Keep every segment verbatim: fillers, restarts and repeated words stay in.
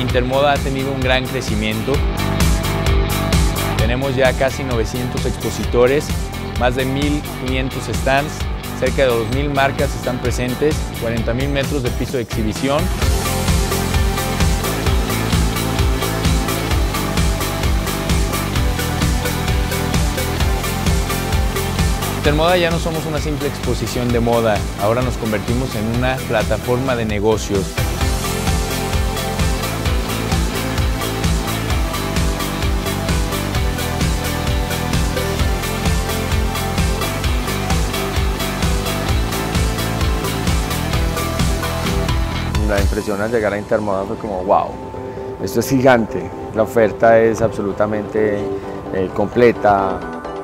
Intermoda ha tenido un gran crecimiento. Tenemos ya casi novecientos expositores, más de mil quinientos stands, cerca de dos mil marcas están presentes, cuarenta mil metros de piso de exhibición. Intermoda ya no somos una simple exposición de moda, ahora nos convertimos en una plataforma de negocios. La impresión al llegar a Intermoda fue como wow, esto es gigante, la oferta es absolutamente eh, completa.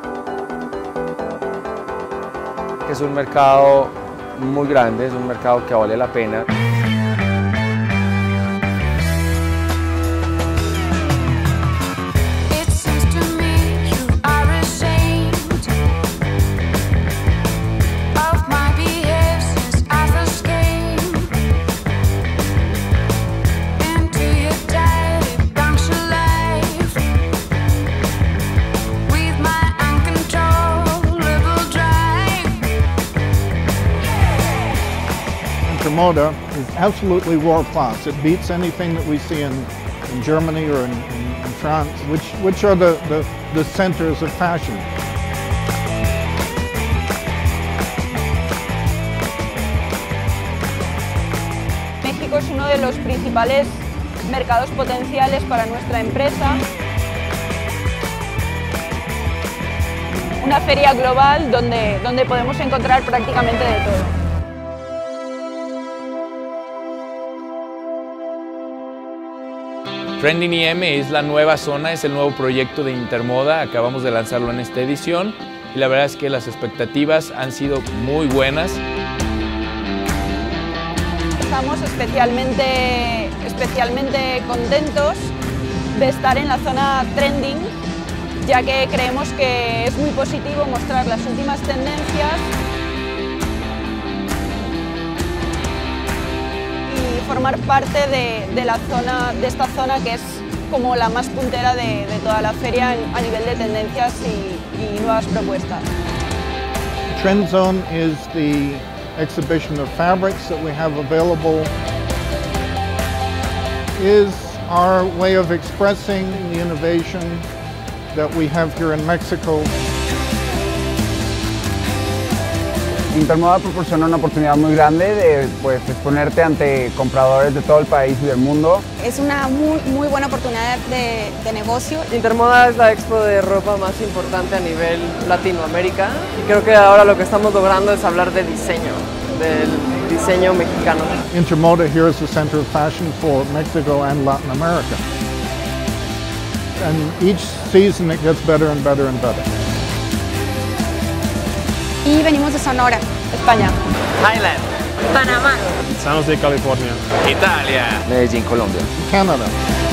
Es un mercado muy grande, es un mercado que vale la pena. Intermoda is absolutely world class. It beats anything that we see in, in Germany or in, in, in France, which, which are the, the, the centers of fashion. México es uno de los principales mercados potenciales para nuestra empresa. Una feria global donde, donde podemos encontrar prácticamente de todo. Trending I M es la nueva zona, es el nuevo proyecto de Intermoda, acabamos de lanzarlo en esta edición y la verdad es que las expectativas han sido muy buenas. Estamos especialmente, especialmente contentos de estar en la zona Trending, ya que creemos que es muy positivo mostrar las últimas tendencias formar parte de, de, la zona, de esta zona que es como la más puntera de, de toda la feria a nivel de tendencias y, y nuevas propuestas. Trend Zone is the exhibition of fabrics that we have available. Is our way of expressing the innovation that we have here in Mexico. Intermoda proporciona una oportunidad muy grande de pues, exponerte ante compradores de todo el país y del mundo. Es una muy, muy buena oportunidad de, de negocio. Intermoda es la expo de ropa más importante a nivel Latinoamérica y creo que ahora lo que estamos logrando es hablar de diseño, del diseño mexicano. Intermoda here is the center of fashion for Mexico and Latin America. And each season it gets better and better and better. Y venimos de Sonora, España. Thailand. Panamá. San Jose, California. Italia. Medellín, Colombia. Canada.